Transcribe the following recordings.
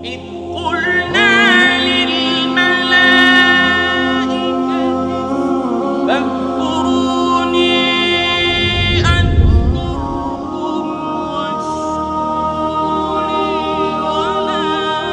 وإذ قلنا للملائكة فاذكروني أذكركم واشكروني ولا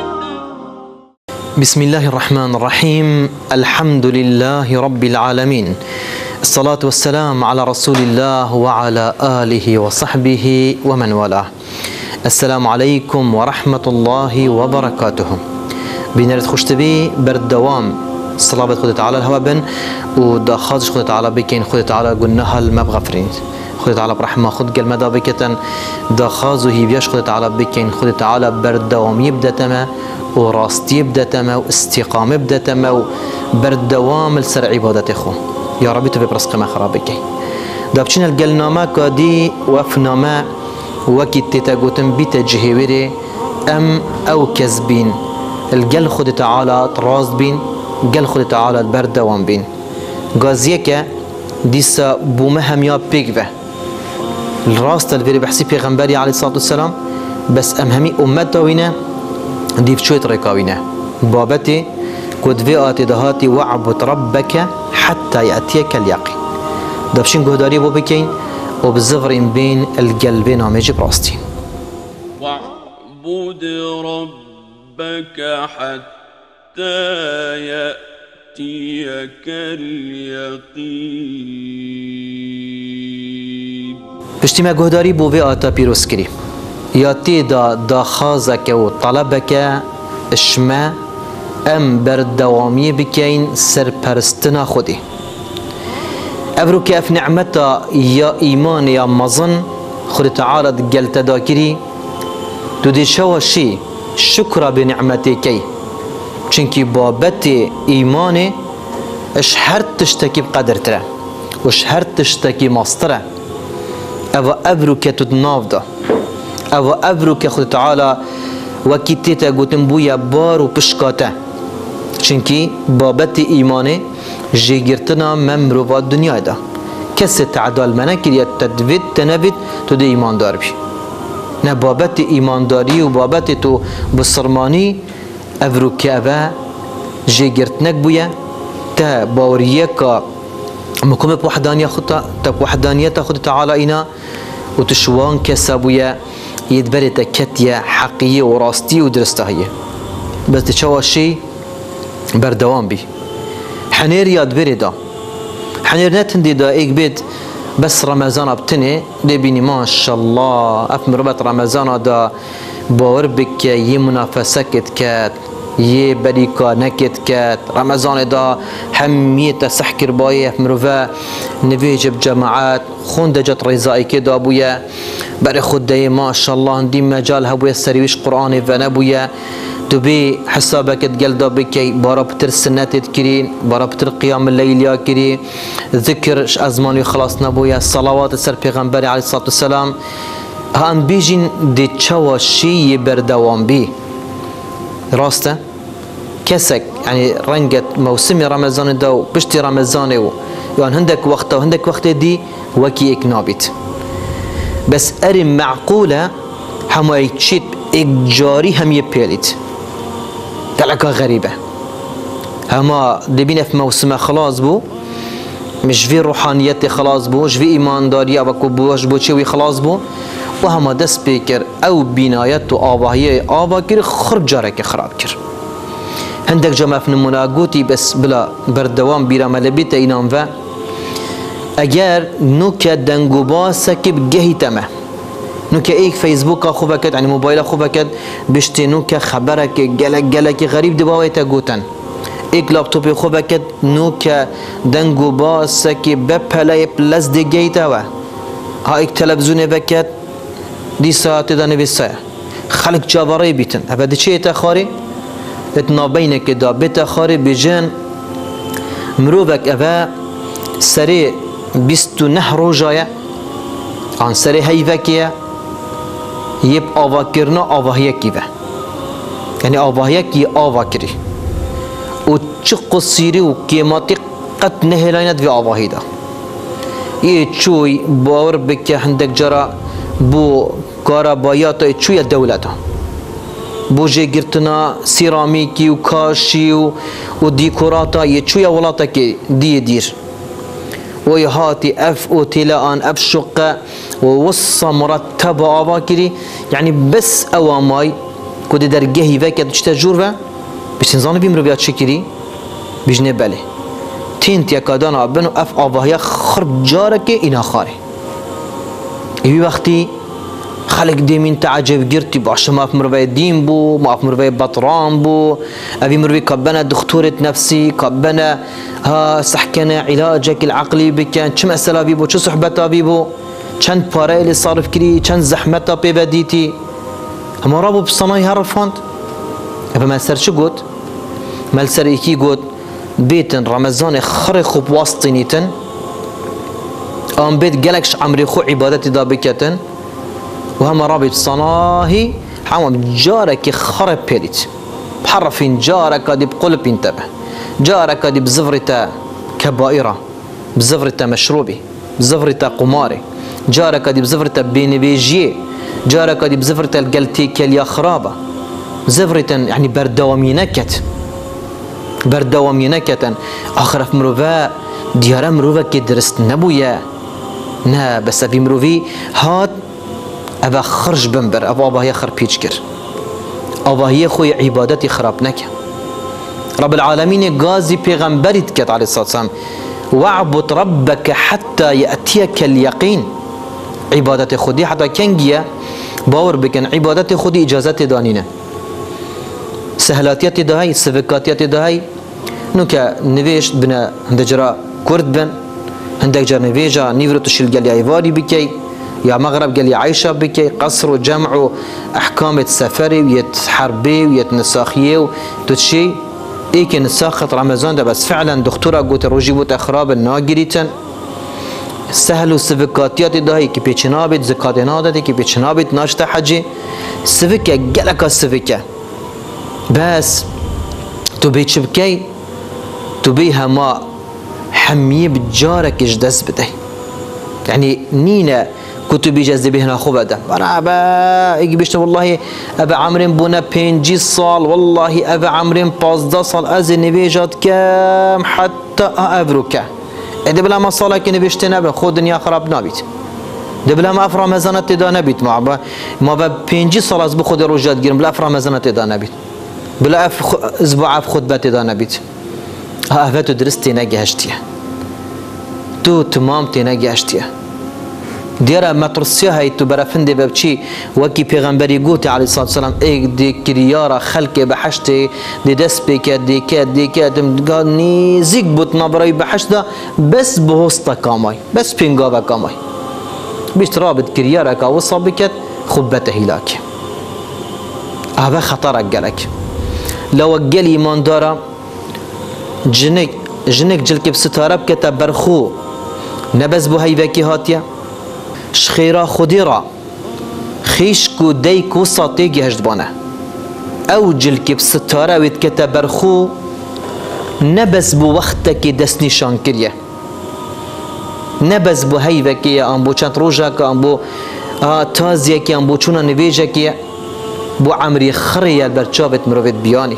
بسم الله الرحمن الرحيم. الحمد لله رب العالمين، الصلاة والسلام على رسول الله وعلى آله وصحبه ومن والاه. السلام عليكم ورحمة الله وبركاته. بنرد خوشتبي بردوام صلابة خود تعالى الهوابن ودا خازش خود تعالى بكين خود تعالى قلناها المبغفرين خود تعالى برحمة خود قل مدى بكتن دا خازو هيبياش خود تعالى بكين خود تعالى بردوام يبدأ تما وراستي يبدأ تما واستقامة يبدأ تما وبردوام السر عبادة خو يا ربي تبي برزق ما خرابك. دا بچين القلنامة كادي وفنامة وكي تتاقوتن بتجهيوري أم أو كذبين القل خود تعالى تراز بين قل خود تعالى البردوام بين غازيكا ديسا بومهم يا بيكفه الراست الفيري بحسي پیغمبري عليه الصلاة والسلام بس أمهمي أمتا وينه ديف شوية ريكاوينه بابتي كود في آتي دهاتي وعبد ربك حتى يأتيك اليقين. دفشين قهداري بو بكين وبالزفرين بين القلبين عميجي براستين. واعبد ربك حتى يأتيك اليقين. بشتي ما قهداري بو في آتا بيروسكري ياتي دا خازك وطلبك اشما ام بردوامي بكين سرپرستنا خودي افرو كيف نعمتا يا ايمان يا مظن خود تعالى قلت داكري تدي شو شي شكرا بنعمتك چنكي بابت ايماني اشهر تشتكي بقدر ترى واشهر تشتكي ماستره افرو كتدناف دا او افرو که خود تعالى وكيتيتا قوتن بويا بار و پشکاته چنكي بابت ايمانه جيگرتنا ممروفات دنیا دا کس تعدال منه كريا تدوید تنوید تو ده ايمان دار بي نه بابت ايمان داري و بابت تو بصرماني افرو که اوه جيگرتنك بويا تا باوريه که مقوم بوحدانية خود تعالى اينا و تشوان كسابويا يدبرت كتيا حقية وراستي ودرسته هي بس تشوى شيء بردوام بي حنير ياد بريدا حنير نتندي دا ايك بيت بس رمضان بتني دي بيني ما شاء الله افمر ربط رمضان دا باور بك يه منافسة كات يه بريكا نكت كات رمضان دا حمية سحكر بايه مروفا نفيج بجماعات خوندجت ريزائي كده ابويا بري خود داي ما شاء الله ندي مجال هبويا السريوش قرآني فنبويا تبي حسابك تقلدا بكي بارا بتر سنات تكرين بارا بتر قيام الليل يا كري ذكر ازمان خلاص نبويا الصلوات السر پیغمبر عليه الصلاة والسلام هان بيجين دي تشوا شي بردوام بي راسته كسك يعني رنجت موسم رمضان دو بشتي رمضان يعني هندك وقته وهندك وقت دي وكي اكنابت بس ارم معقولة هما يتشيت اجاري هم يبيلت تلقى غريبة هما دبينا في موسم خلاص بو مش في روحانيات خلاص بو مش في ايمان داري او كبوش بوشوي خلاص بو وهما دس بيكر او بنايات آباهية آباكر خرجارك خراب كر هندك جمع في نموناقوتي بس بلا بردوام بيرامل بيتا اينام و اگر نوكا دنگو باسك بجهي تمه نوكا ايك فيسبوك خوبكت يعني موبايل خوبكت بشتي نوكا خبرك جلك غريب دباوي تاقوتن ايك لابتوب خوبكت نوكا دنگو باسك بپلاي بلس دي جهي تاوه ها ايك تلفزيون بكت دي ساعت داني بسايا خلق جاباري بيتن هفا چه تخاري اتنا بينك دا بتخاري بجان مروفك افا سري 29 روجايا عن سري هيفكيا يب آواكرنا آواهيكي به يعني آواهيكي آواكري و چه قصيري و كيماتي قد نهلاينت في آواهي دا يه چوي باور بك هندك جرا بو كارابايات چوي الدولة بوجه گرتنا سیرامیکی و کاشی و دیکوراتا یه چوی ولاتا که دیر و هاتی اف و تلان اف شقه و وصا مرتب آوا کری يعني بس اوامای کد درگهی وکت چتا جور و بشتن زانو بیمرو بیاد شکری بجنه بله تین تیکادانا بنو اف آواهی خرب جاره که اینا خاره ایوی وقتی خلق دیمین تعجب گرتی باشه ما مروی دین بو ما مروی بطران بو ابي مروي كبنا دكتورة نفسي كبنا ها سحكنا علاجك العقلي بكن كم اسئله بيبو چه صحبتا بيبو چند پاره اللي صارف كري چند زحمتا ببديتي هم رابو بصناي هرفاند ابا ما سر شو قلت ما سر يكي قلت بيتن رمضان خري خوب واسطينيتن ام بيت جلكش عمري خو عبادتي دا بكتن وهم رابط صناهي حمام جارك خرب بيريت بحرفين جارك دي بقلب انتبه جارك دي بزفرته كبائرة بزفرته مشروبي بزفرته قماري جارك دي بزفرته بينبيجي جارك دي بزفرته القلتي كاليا خرابة زفرته يعني بردوامي نكت آخر في مروفا ديارة مروفا كي درست نبويا نا بس أبي مروفي هات أبا خرج بنبر أبا هي خرب بيشكر أبا هي خوي عبادتي خراب نك رب العالمين غازي پیغمبري تكت عليه الصلاة والسلام واعبد ربك حتى يأتيك اليقين عبادت خودي حتى كنجيا باور بكن عبادت خودي إجازت دانينه سهلاتيات دهي سفكاتيات دهي نوكا نويش بنا هندجرا كرد بن هندك جر نويجا نيفرو تشيل قال ايواري بكي يا مغرب قال عايشة بكي قصر وجمع احكام السفري ويت حربي ويت نساخيه وتشي ايك نساخت رمضان ده بس فعلا دكتوره قلت روجي بوت اخراب الناجريتن سهل السفكاتيات دهي كي بيچنابت زكاتنا ده كي بيچنابت ناشته حجي سفكه جلك السفكه بس تبي تشبكي تبي هما حميه بجارك جدس بده يعني نينا كتب جذبه هنا خبده انا ابا يجي بيشت والله ابا عمرو بونا 5 سال والله ابا عمرو 15 سال از نبيجات كم حتى ابروكا اذا بلا ما صالك نبيشتنا بخود دنيا خراب نابيت ده بلا ما افرا مزانات دا نبيت ما با 5 سال از بخود روجات گیرم بلا افرا مزانات دا نبيت بلا اسبوع خطبت دا نبيت ها افتو درستي نگهشتيه تو تمام تنگهشتيه ديرا مترسيه هاي تو برافندي ببچي وكي پیغمبري قوتي عليه الصلاه والسلام ايك دي كريارا خلق بحشتي دي دس بك دي كات ني زيك بوت نبري بحشدا بس بهوستا كاماي بس بينغا كاماي بيش رابط كريارا كا وصابكت خبته هلاك هذا خطرك جالك لو قال ايمان دارا جنك جلك بستاره بكتا برخو نبز بو هيفكي هاتيا شخيرا خديرا خيشكو ديكو ساتيجي هجدبانه او جلك بستاره ويتكتا برخو نبز بو وقتك دس نشان كريه نبز بو هيفكي ام بو چند روجك ام بو تازيكي ام بو چونا نويجكي بو عمري خريه برچابت مروت بياني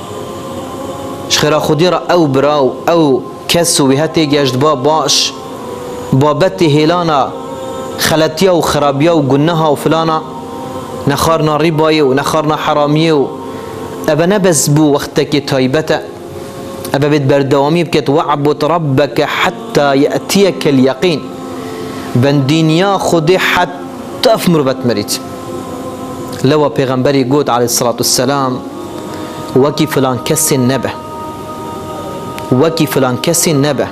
شخيرا خديرا او براو او كسو وهاتي جشت باش بابتي هيلانا خلتيا وخرابيا وقنها وفلانا نخارنا رباي ونخارنا حرامي ابا نبز بو وقتك تايبته ابا بيت بردوامي بكت واعبد ربك حتى يأتيك اليقين بندينيا خدي حتى في مربت مريت لو پیغمبري قود عليه الصلاة والسلام وكي فلان كسي النبه وكي فلان كسي النبه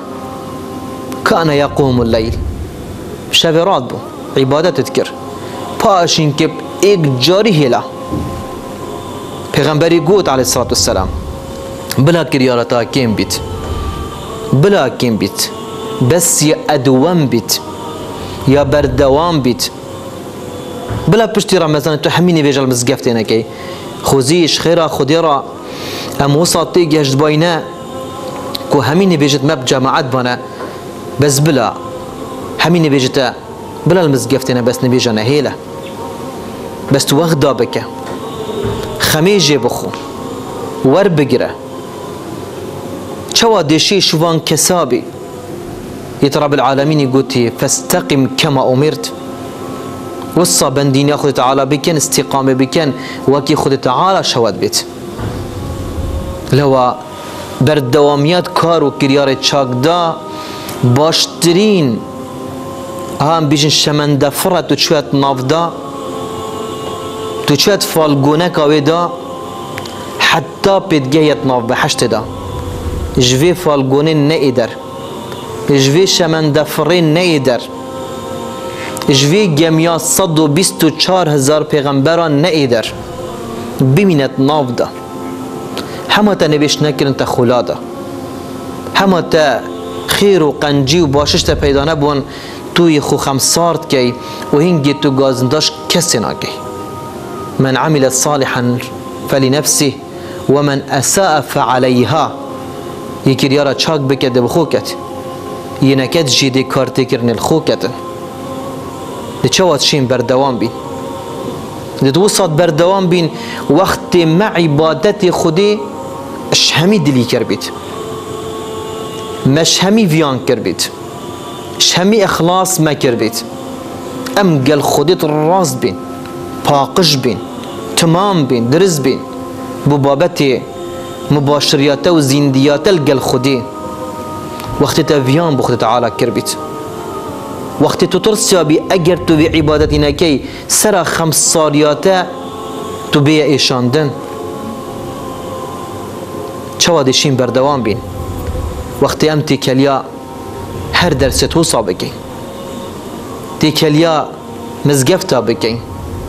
كان يقوم الليل شفرات بو عبادة تذكر باشين كب ايك جاري هلا پیغمبري قود عليه الصلاة والسلام بلا كريارتا كيم بيت بلا كيم بيت بس يا ادوام بيت يا بردوام بيت بلا بشتي رمضان تحميني بيجال مزقفتين كي خوزيش خيرا خديرا ام وسطي جهد باينا كو هميني بيجت مب جماعات بانا بس بلا هميني بيجتا بلا المزقفتين بس نبيجانا هيلا بس توغدا بك خمیجه بخو ور بگره چوا دشی شوان کسابی يت رب العالمين قلتي فاستقم كما أمرت وصا بندين خد تعالى بكن استقامة بكن وكي خد تعالى شواد بيت لو بردواميات كارو كريار تشاك دا باشترين هم بيجن شمن دفرة تشوات نافدا تشوات فالقونك ودا حتى بتجيت ناف بحشت دا جوي فالقونين نقدر جوی شمن دفرین نیدر جوی گمیا 124,000 پیغمبران نیدر بمینت ناف دا همه تا نویش نکرن تا خلادا همه تا خیر و قنجی و باشش تا پیدا نبون توی خو خمسارد کی و هنگی تو گازنداش کسی ناگی من عمل صالحا فلنفسه ومن اساء فعليها یکی دیارا چاک بکده بخوکت ينكد جيدي كارتكرن الخوكتن لچوات شين بردوام بين لتوصد بردوام بين وقت مع عبادت خودي اش همي دلي كربيت مش همي فيان كربيت اش همي اخلاص ما كربيت ام قل خودي الراس بين باقش بين تمام بين درز بين ببابتي مباشريات وزنديات القل خودي وقت تفيان بخد تعالى كربيت وقت تترسيا بي اگر تو بي عبادتنا كي سرا 5 صالياتا تو بي ايشاندن چوا دشين بردوام بين وقت ام تكليا هر درس توصا بكي تكليا مزگفتا بكي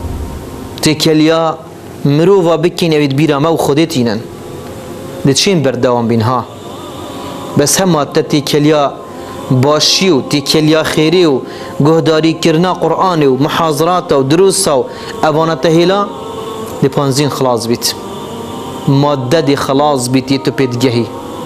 تكليا مروفا بكي نويد بيرا مو خودتينن دشين بردوام بين ها بس هم تتی کلیا باشی و تی کلیا خیری و گهداری کرنا قرآن و محاضرات و دروس و اوانت هیلا دی پانزین خلاص بیت ماده دی خلاص بیتی تو پیدگهی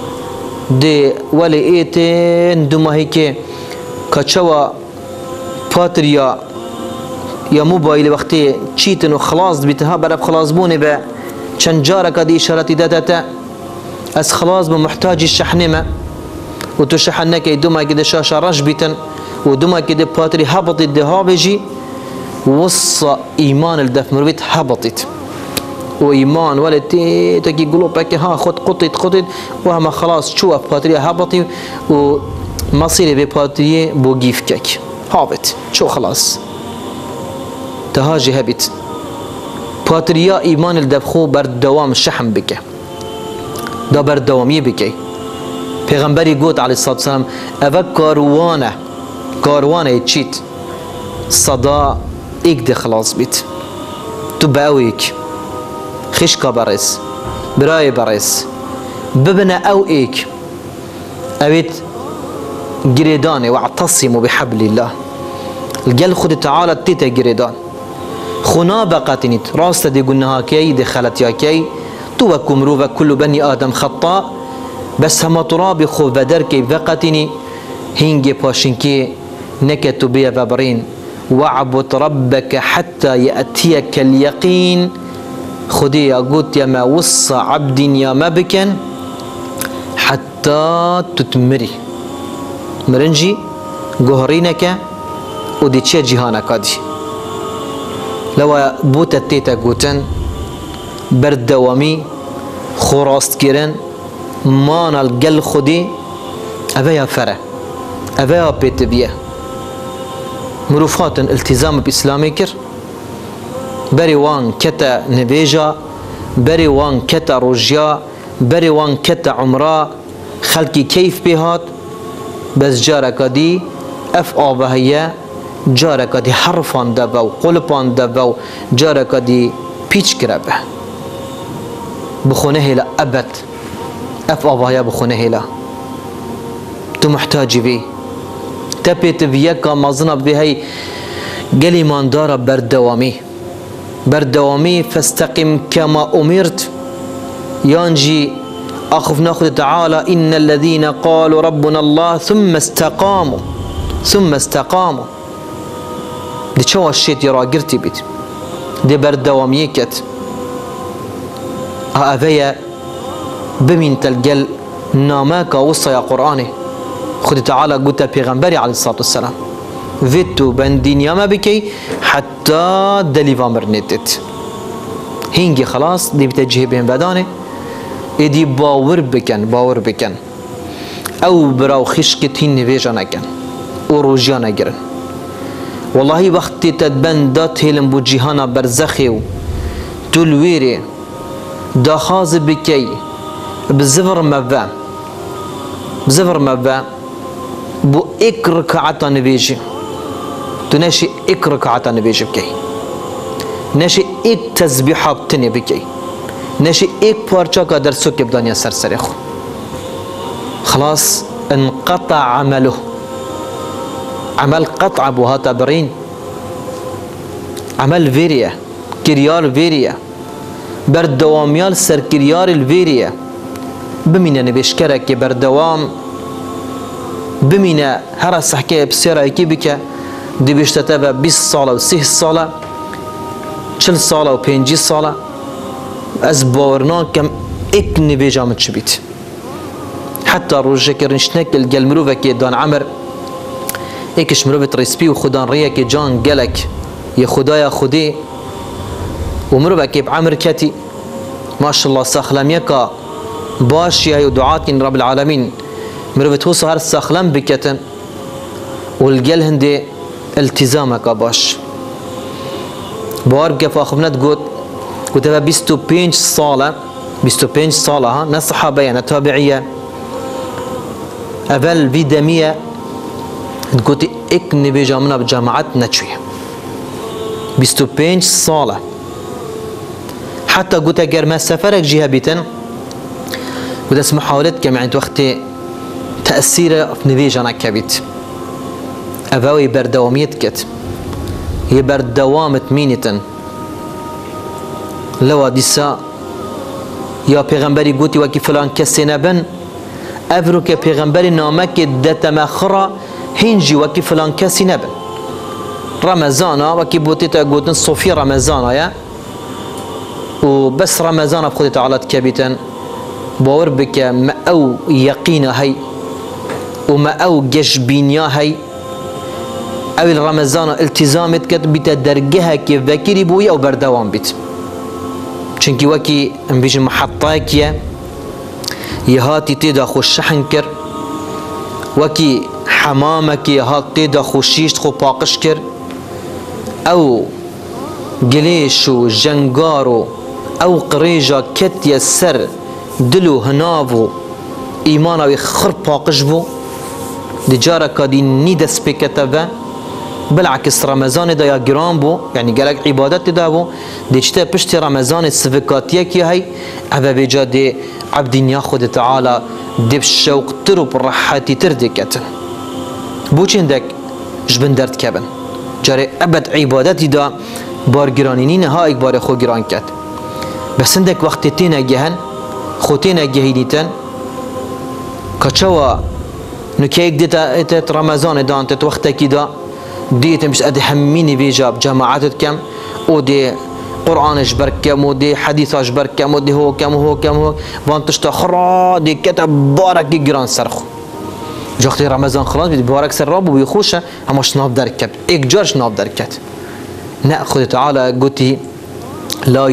دی ولی ایتن دو ماهی که کچوا پاتریا یا موبایل وقتی چیتن و خلاص بیتها براب خلاص بونه به چند جارک دی اشارتی دادتا از خلاص بمحتاج الشحنمة وتشحنك دوما كده شاشة رش بيتن ودوما كده باتري هبطت ده بيجي وصى إيمان الدف مربيت هبطت وإيمان ولا تجي قلوبك ها خد قطت وهم خلاص شو باتري هبطي ومصيري بباتري بوجيفكك هابط شو خلاص تهاجي هبت باتريا إيمان الدفخو بردوام شحن بك دا بردوامی بکی پیغمبری گفت علیه الصلاة والسلام اوه کاروانه چیت صدا ایک ده خلاص بیت تو باویک خشکا برس برای برس ببنه او ایک اوید گریدانه واعتصموا بحبل الله الجل خود تعالى تیتا گریدان خنا بقاتنیت راست دی گناها کی دخلت یا کی تو وكم روفا كل بني آدم خطاء بس هما ترابي خو بدر كي وقتني هنجي باشنكي نكتو بيا بابرين واعبد ربك حتى يأتيك اليقين خدي قلت يا ما وصى عبد يا ما بكن حتى تتمري مرنجي جهرينك ودي تشي جهانك دي لو بوتا تيتا قوتن بردوامی خوراست کردن مان الگل خودی اویا فره اویا پیتبیه مروفات التزام بإسلامي كر بري وان كتا نبيجا بري وان كتا رجيا بري وان كتا عمرا خلقي كيف بهات بس جارك دي اف آبهية جارك دي حرفان دبو قلبان دبو جارك دي پیچ کربه بخونه لا أبد أف أبايا بخونه لا تو محتاج بي تبيت بيك مازنا بهي قلي من دار بردوامي فاستقم كما أمرت يانجي أخف ناخذ تعالى إن الذين قالوا ربنا الله ثم استقاموا دي شو الشيء يرا قرتي بيت دي بردوامي كت أفيا بمين تلقل نامك وصى يا قرآني خد تعالى قلت بيغمبري عليه الصلاة والسلام فيتو بندين ياما بكي حتى دليفا مرنتت هنجي خلاص دي بتجيه بين بدانه ادي باور بكن او براو خشكتين نفيجا نكن وروجيا نگرن والله وقتی تدبن دات هلم بو جهانا برزخي و تلويري دا خاز بكي بزفر مبا بو اك ركعتا نبيجي تناشي اك ركعتا نبيجي بكي ناشي اك تسبيحة بتني بكي ناشي اك پارچا کا درسو که بدانيا سرسري خو خلاص انقطع عمله عمل قطع بوها تبرين عمل فيريا كريار فيريا بردواميال سر كريار الفيريا بمينا نبشكرك بردوام بمينا هرا سحكي بسيرا كيبك دي بيشتتبا 20 صالة و 30 صالة 40 صالة و 50 صالة از باورنا كم اك نبيجا متشبيت حتى روجك رنشنك الجلمروفا كي دان عمر ايكش مروفت ريسبي وخدان ريك جان قالك يا خدايا خدي ومروفا كي بعمر كتي ما شاء الله ساخلم يكا باش يا دعاتين رب العالمين مروفت هو صهر ساخلم بكتن والجل هندي التزامك باش بارك فاخمنت قلت 25 صالة ها ناس صحابية ناس تابعية أبل في دمية قلت اك نبيجا منا بجامعات نتشوية 25 صالة حتى قلت اگر ما سفرك جهة بيتن قلت اسم محاولت كم عند وقت تأثير في نبيجا نكبت أبوي بردواميت كت هي بردوامت مينتن لو ديسا يا پیغمبری گوتی وکی فلان کسی نبن افرو که پیغمبری نامک دتمخرا هنجي وكي فلان كاسي نبن رمضانا وكي بوتيتا قوتن صوفي رمضانا يا وبس رمضانا بخذ تعالى كبيتا باور بك ما او يقين هي وما او جشبينيا هي او رمضان التزامت كت بتدرجها كيف ذكري بويا او بردوام بيت چونكي وكي ام بيجي محطاك يا هاتي تيدا خوش شحنكر وكي حمامك يا هات تيدا خوشيشت خو باقش كر او قليشو جنگارو او قريجا كت يسر دلو هنافو ايمانا ويخر باقش بو دي جارة كادي نيدس بكتبه بالعكس رمضان دا يا جرام بو يعني قالك عبادات دا بو دي چتا پشت رمضان السفكاتيه كي هي ابا بجا دي عبد ياخذ تعالى دي بشوق ترو برحاتي تردكت بو چندك جبن درد كبن جاري ابد عبادتي دا بار جرانينين ها اكبار خو جران كت بس عندك وقت تينا جهن خوتينا جهيديتن كچوا نكيك ديت رمضان دا انت وقتك دا ديت مش ادي هميني بيجاب جماعات كم ودي قرآن اجبر كم ودي حديث اجبر كم ودي هو كم هو كم هو وانتش تخرا دي كتب بارك جيران سرخو جوختي رمضان خلاص بدي بارك سراب ويخوش همش ناب دركت اك جارش ناب دركت ناخذ تعالى قلتي لا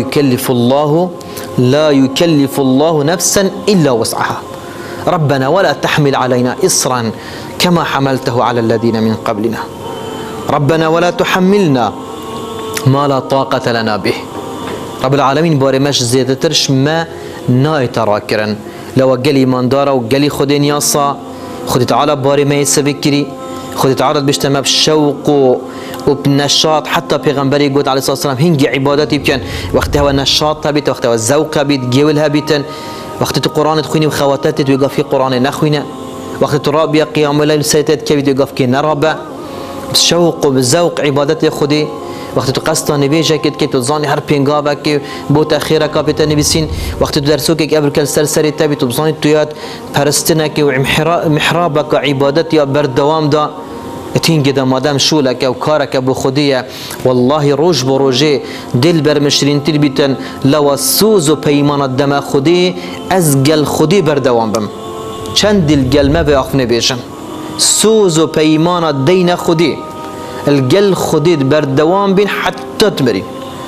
يكلف الله نفسا الا وسعها ربنا ولا تحمل علينا اصرا كما حملته على الذين من قبلنا ربنا ولا تحملنا ما لا طاقة لنا به رب العالمين باري مش زيادة ترش ما ناي تراكرن لو قال إيمان دارا وقال خدين ياسا خد تعالى باري ما يسبكري خد تعالى بيجتمع بشوق وبنشاط حتى بيغمبري قلت عليه الصلاة والسلام هنجي عباداتي بكان وقتها النشاط بيت وقتها الذوق بيت جيولها بيتن وقت القرآن تخويني وخواتات توقف في قرآن نخوينا وقت الرابية قيام الليل سيتات كبيت يوقف كي نرابة بالشوق وبالذوق عبادتي خدي وقت تقصد نبيجا كي تظاني هر بينغابا كي بوت اخيرا كابيتا نبيسين وقت درسوك قبل كل سرسري تبي تظاني تويات فرستنا كي ومحرابك عبادتي بردوام دا اتين قد مادام شولك او كارك ابو خديه والله روج بروجي دل برمشرين تربيتن لو سوزو بيمان الدم خدي ازقل خدي بردوام بم چند القل ما بيأخفني بيجم سوزو بيمان الدين خدي القل خدي بردوام بين حتى تمري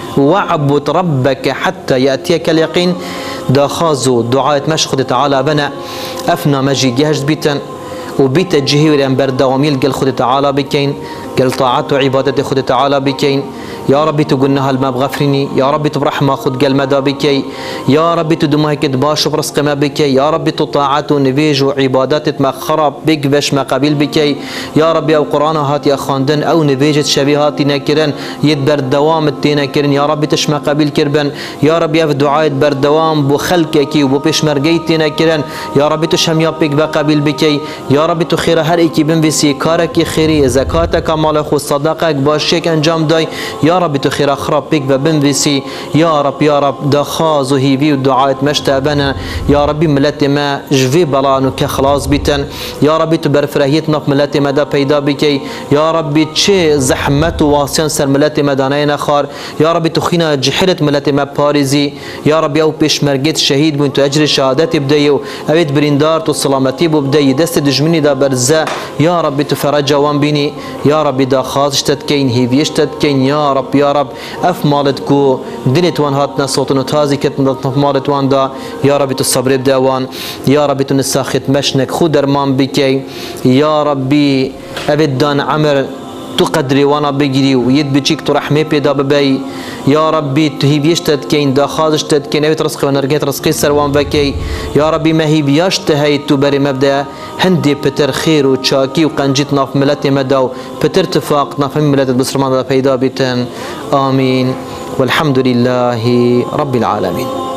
واعبد ربك حتى يأتيك اليقين دا خازو دعاء مشخد تعالى بنا افنا مجي جهج بيتن وبيت الجهير أن بردواميل قال خد تعالى بكين قال طاعت وعبادة خد تعالى بكين يا ربي تقولنا هالماب غفرني يا ربي تبرحمة خد قال مدى بكي يا ربي تدمها كد باش برزق ما بكي يا ربي تطاعت ونفيج وعبادات ما خرب بك باش ما قبيل بكي يا ربي او قرآن هات يا خاندن او نفيجت شبيهات نكرن يدبر دوام التنكرن يا ربي تشما قبيل كربن يا ربي اف دعاء بردوام بو خلقك وبو بيشمرجيت نكرن يا ربي تشم يا بك بقبيل بكي يا ربي تو خير هر ايكي بنفسي كارك خيري زكاتك مال خو صدقك باشيك انجام داي يا ربي تو خير خراب بك بنفسي يا رب دخاز وهيفي ودعاء مشتابنا يا ربي ملت ما جفي بلانو كخلاص بيتن يا ربي تبر فرهيتنا ملت ما دا پیدا بكي يا ربي تشي زحمت واسيان سر ملت ما دانين خار يا ربي تخينا جحرت ملت ما باريزي يا ربي او پیش مرگت شهيد بنت اجر شهادت بديو اويت بريندار تو سلامتي بدي دست دجمني دا برزا يا ربي تفرج وان بيني يا ربي دا خاص تتكين هيفيش تتكين يا رب اف مالتكو دنيت وان هاتنا صوتنا تازي كت مالت وان دا يا ربي تصبر بدوان يا ربي تنساخت مشنك خود درمان بكي يا ربي ابدان عمر تقدري وانا بجري ويد بيجيك ترحمي بيدا ببي يا ربي تهيبيش تدكين دا خازش تدكين اويت رزقي ونرقيت رزقي سروان بكي يا ربي ما هيبياش تهيت تبري مبدا هندي بتر خير وتشاكي وقنجت ناف ملتي مداو بتر تفاق ناف ملت بسرمان دا بيدا بيتن آمين والحمد لله رب العالمين.